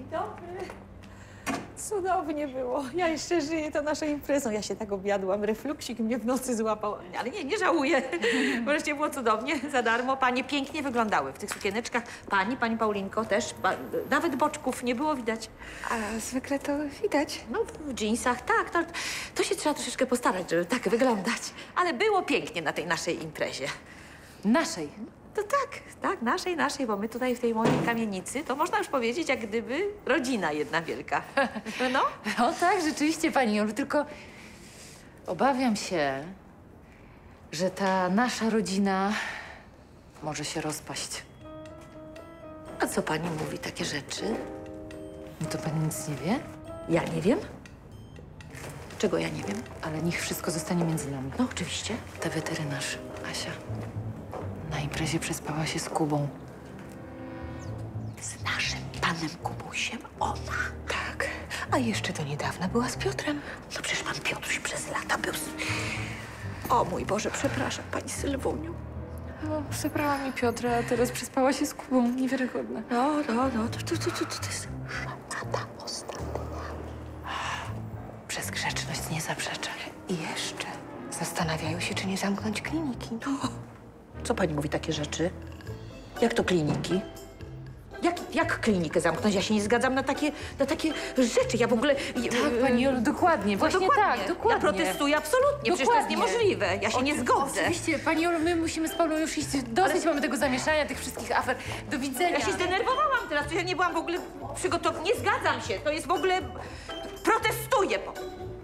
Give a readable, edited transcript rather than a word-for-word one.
dobry. Cudownie było. Ja jeszcze żyję, to naszą imprezą. Ja się tak objadłam, refluksik mnie w nocy złapał. Ale nie żałuję. Wreszcie było cudownie, za darmo. Panie pięknie wyglądały w tych sukieneczkach. Pani Paulinko też. Nawet boczków nie było widać. A zwykle to widać. No, w dżinsach, tak. To się trzeba troszeczkę postarać, żeby tak wyglądać. Ale było pięknie na tej naszej imprezie. Naszej. To tak, naszej, bo my tutaj w tej mojej kamienicy, to można już powiedzieć, jak gdyby rodzina jedna wielka. No? No tak, rzeczywiście, pani Jolu, tylko obawiam się, że ta nasza rodzina może się rozpaść. A co pani mówi takie rzeczy? No to pani nic nie wie? Ja nie wiem. Czego ja nie wiem? Ale niech wszystko zostanie między nami. No, oczywiście. Ta weterynarz, Asia, na imprezie przespała się z Kubą. Z naszym panem Kubusiem ona. Tak. A jeszcze do niedawna była z Piotrem. No przecież pan Piotruś przez lata był z... O mój Boże, przepraszam, pani Sylwuniu. No, zabrała mi Piotra, a teraz przespała się z Kubą. Niewiarygodne. No, to jest szanada ostatnia. Przez grzeczność nie zaprzeczę. I jeszcze zastanawiają się, czy nie zamknąć kliniki. Co pani mówi takie rzeczy? Jak to kliniki? Jak klinikę zamknąć? Ja się nie zgadzam na takie rzeczy. Ja w ogóle... Tak, pani Jolu, dokładnie, właśnie dokładnie. tak, dokładnie. Ja protestuję absolutnie, przecież to jest Dokładnie. niemożliwe. Ja się nie zgodzę. Oczywiście, pani Jolu, my musimy z Paulą już iść. Dosyć mamy tego zamieszania, tych wszystkich afer. Do widzenia. Ja się zdenerwowałam teraz, ja nie byłam w ogóle przygotowana. Nie zgadzam się, to jest w ogóle... Protestuję po...